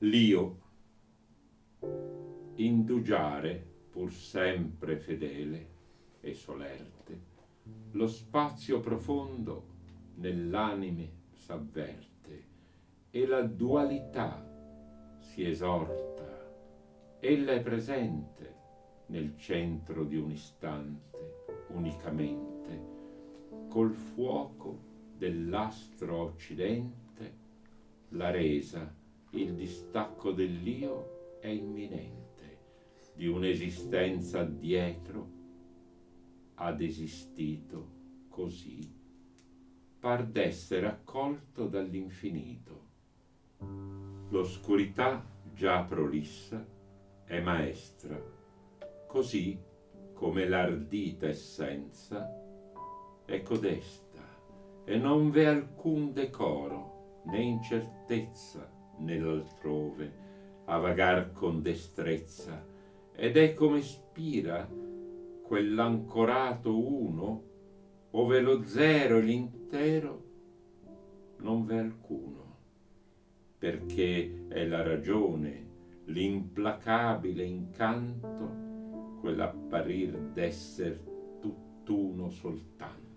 L'io, indugiare pur sempre fedele e solerte, lo spazio profondo nell'anime s'avverte e la dualità si esorta. Ella è presente nel centro di un istante, unicamente, col fuoco dell'astro occidente, la resa, il distacco dell'io è imminente, di un'esistenza dietro ad esistito così, par d'essere accolto dall'infinito. L'oscurità già prolissa è maestra, così come l'ardita essenza è codesta, e non v'è alcun decoro né incertezza nell'altrove a vagar con destrezza, ed è come spira quell'ancorato uno, ove lo zero e l'intero non v'è alcuno, perché è la ragione, l'implacabile incanto, quell'apparir d'esser tutt'uno soltanto.